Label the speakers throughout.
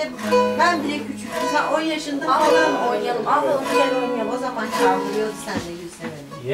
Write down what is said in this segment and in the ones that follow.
Speaker 1: Ben bile küçüktüm. Sen 10 yaşında falan
Speaker 2: Oynayalım. Abla onu gel oynayalım.
Speaker 1: o zaman çaldırıyordu sen de Gülseven'i.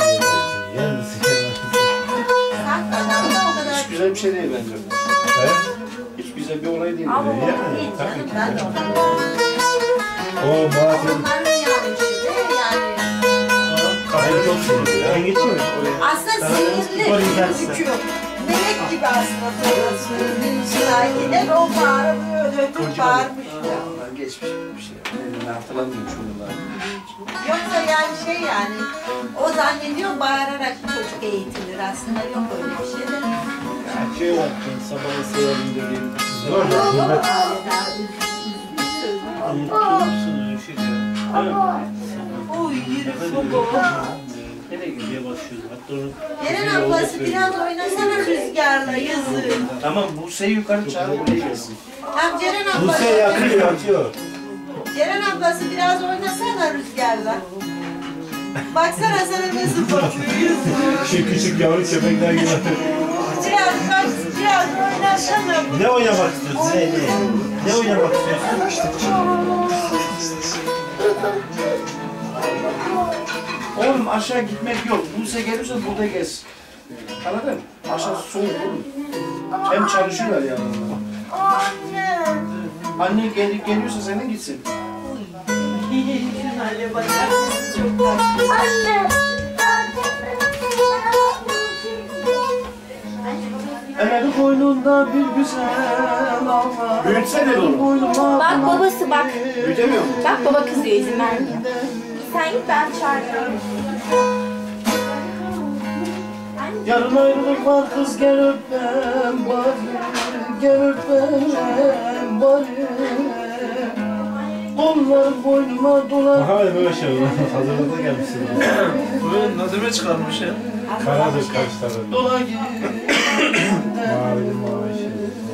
Speaker 1: Hakikaten de o kadar.
Speaker 3: Hiç güzel bir şey değil bence.
Speaker 4: He?
Speaker 3: Hiç güzel bir olay değil.
Speaker 2: Ama
Speaker 4: Yani,
Speaker 1: Değil
Speaker 4: tabii
Speaker 1: canım
Speaker 4: ki.
Speaker 1: ben de ondan.
Speaker 4: O Malatya'nın
Speaker 1: Onların yanlışı de yani.
Speaker 4: kafayı çok sinirli ya.
Speaker 5: Ben geçeyim mi oraya?
Speaker 1: Aslında sinirli gözüküyor. Melek gibi aslında sonrası. Sakiler o bağırmıyor, ödüm bağırmış.
Speaker 3: Onlar geçmiş bir şey. Ben hatırlamıyorum şu yıllar.
Speaker 1: Yoksa yani şey yani, o zannediyor bağırarak çocuk eğitilir aslında yok öyle bir şey de.
Speaker 5: Ya şey yaptın, sabahı severim dediğim.
Speaker 4: Zor da hizmet.
Speaker 5: Unutmuşsun Üşüdü.
Speaker 1: Oy yürü sobo.
Speaker 5: Nereye gidiyor başlıyoruz? Hatta onu...
Speaker 1: Eren ablası biraz oynasana rüzgarla yazık.
Speaker 3: Tamam Buse'yi yukarı çağır buraya gelsin.
Speaker 1: Hem Ceren
Speaker 4: Buse
Speaker 1: ablası,
Speaker 4: yakıyor, yakıyor.
Speaker 1: Ceren ablası biraz oynasana rüzgarla. Baksana sana nasıl bakıyor yazık.
Speaker 4: Şu küçük yavru köpekler gibi.
Speaker 1: Biraz oynasana.
Speaker 4: Ne oynamak istiyorsun? Ne oynamak istiyorsun?
Speaker 3: Oğlum aşağı gitmek yok. Buse gelirse burada gez. Anladın mı? Aşağısı soğuk oğlum. Hem çalışıyorlar yani. Anne geliyorsa senin gitsin.
Speaker 1: Şunlarla bakar mısın? Çok tatlı.
Speaker 3: Eğer koynunda bir güzel ağlar. Büyütsene oğlum.
Speaker 2: Bak babası bak.
Speaker 3: Büyütemiyor mu?
Speaker 2: Bak baba kızıyor izin vermiyor. Sen git ben çağırıyorum.
Speaker 3: Yarın ayrılık var kız gel öpmem bari. Gel öpmem bari. Kollar boynuma dolar.
Speaker 4: Aha böyle şey olur. Hazırlıklı gelmişsin.
Speaker 3: Böyle nazime çıkarmış ya.
Speaker 4: Karadır kaşları.
Speaker 3: Dola git.
Speaker 4: Mavi mavi şey.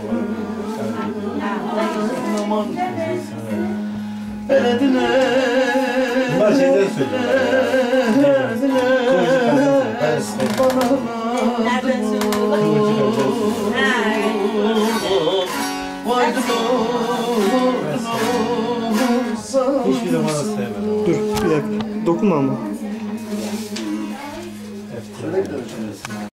Speaker 3: Aman. Eredine.
Speaker 4: Bunlar şeyden söylüyorlar.
Speaker 1: Nereden söylüyorlar? Ha,
Speaker 4: Hiçbir zaman sevmedim.
Speaker 5: Dur bir dakika. Dokunma ama.
Speaker 4: Eftir.